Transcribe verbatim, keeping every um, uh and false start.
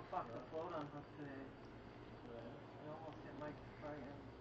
fuck, the float unhooked today. Yeah. I almost hit Mike Friday.